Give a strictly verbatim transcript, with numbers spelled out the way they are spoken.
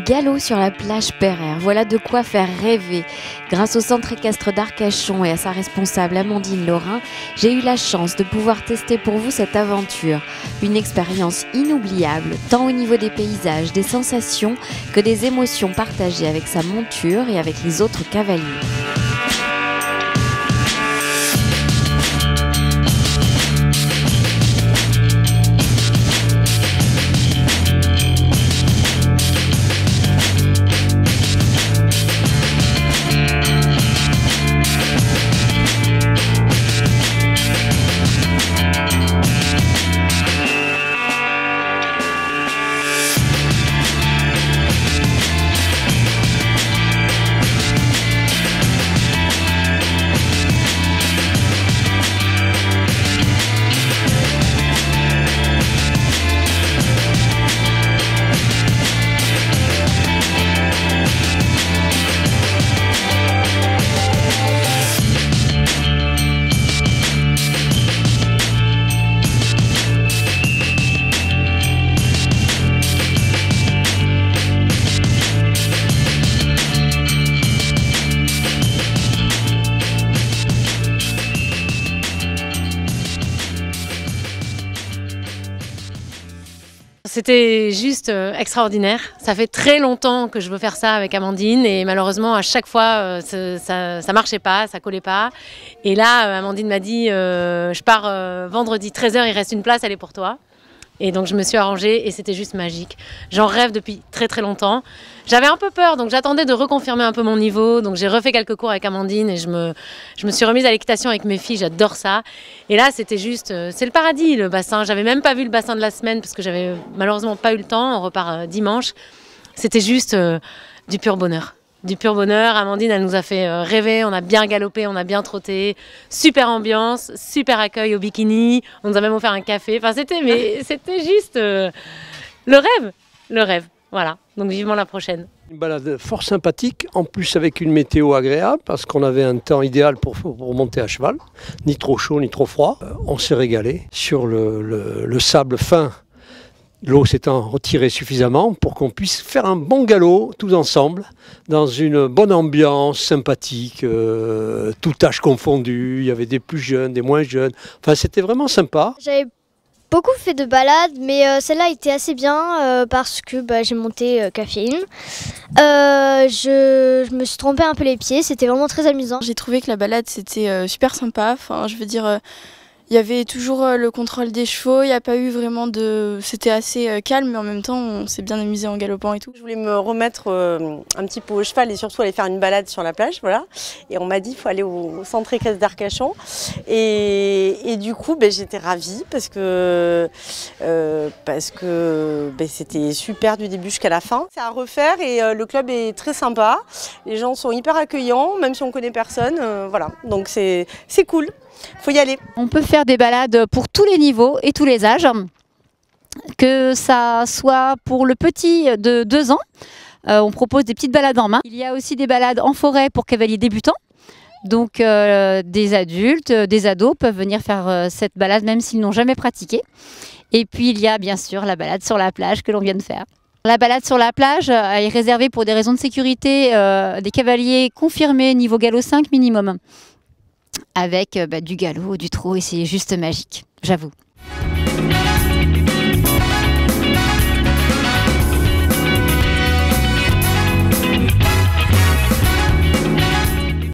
galop sur la plage Pereire, voilà de quoi faire rêver. Grâce au centre équestre d'Arcachon et à sa responsable Amandine Laurin, j'ai eu la chance de pouvoir tester pour vous cette aventure. Une expérience inoubliable, tant au niveau des paysages, des sensations, que des émotions partagées avec sa monture et avec les autres cavaliers. C'était juste euh, extraordinaire. Ça fait très longtemps que je veux faire ça avec Amandine et malheureusement à chaque fois euh, ça, ça marchait pas, ça collait pas. Et là euh, Amandine m'a dit euh, je pars euh, vendredi treize heures, il reste une place, elle est pour toi. Et donc je me suis arrangée et c'était juste magique. J'en rêve depuis très très longtemps. J'avais un peu peur, donc j'attendais de reconfirmer un peu mon niveau. Donc j'ai refait quelques cours avec Amandine et je me, je me suis remise à l'équitation avec mes filles, j'adore ça. Et là c'était juste, c'est le paradis le bassin. J'avais même pas vu le bassin de la semaine parce que j'avais malheureusement pas eu le temps, on repart euh, dimanche. C'était juste euh, du pur bonheur. Du pur bonheur. Amandine, elle nous a fait rêver, on a bien galopé, on a bien trotté, super ambiance, super accueil au bikini, on nous a même offert un café, enfin c'était, mais c'était juste euh, le rêve, le rêve, voilà, donc vivement la prochaine. Une balade fort sympathique, en plus avec une météo agréable, parce qu'on avait un temps idéal pour, pour monter à cheval, ni trop chaud, ni trop froid. On s'est régalé sur le, le, le sable fin. L'eau s'étant retirée suffisamment pour qu'on puisse faire un bon galop tous ensemble, dans une bonne ambiance sympathique, euh, tout âge confondu, il y avait des plus jeunes, des moins jeunes, enfin c'était vraiment sympa. J'avais beaucoup fait de balades, mais euh, celle-là était assez bien euh, parce que bah, j'ai monté euh, caféine. Euh, je, je me suis trompé un peu les pieds, c'était vraiment très amusant. J'ai trouvé que la balade c'était euh, super sympa, enfin je veux dire... Euh, Il y avait toujours le contrôle des chevaux, il n'y a pas eu vraiment de... C'était assez calme, mais en même temps, on s'est bien amusé en galopant et tout. Je voulais me remettre un petit peu au cheval et surtout aller faire une balade sur la plage, voilà. Et on m'a dit qu'il faut aller au centre équestre d'Arcachon. Et, et du coup, ben, j'étais ravie parce que, euh, parce que ben, c'était super du début jusqu'à la fin. C'est à refaire et euh, le club est très sympa. Les gens sont hyper accueillants, même si on ne connaît personne. Euh, voilà, donc c'est cool. Faut y aller. On peut faire des balades pour tous les niveaux et tous les âges, que ça soit pour le petit de deux ans, euh, on propose des petites balades en main. Il y a aussi des balades en forêt pour cavaliers débutants, donc euh, des adultes, des ados peuvent venir faire euh, cette balade même s'ils n'ont jamais pratiqué. Et puis il y a bien sûr la balade sur la plage que l'on vient de faire. La balade sur la plage est réservée pour des raisons de sécurité euh, des cavaliers confirmés niveau galop cinq minimum. Avec bah, du galop, du trot, et c'est juste magique, j'avoue.